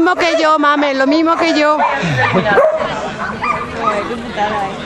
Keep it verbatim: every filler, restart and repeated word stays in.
mismo que yo, mame, lo mismo que yo. Qué putada, eh.